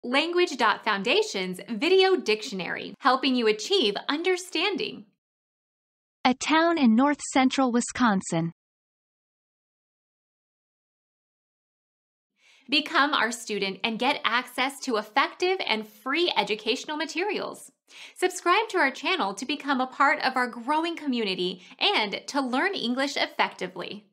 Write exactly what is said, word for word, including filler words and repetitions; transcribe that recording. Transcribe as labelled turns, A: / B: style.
A: Language.Foundation's Video Dictionary, helping you achieve understanding.
B: A town in north-central Wisconsin.
A: Become our student and get access to effective and free educational materials. Subscribe to our channel to become a part of our growing community and to learn English effectively.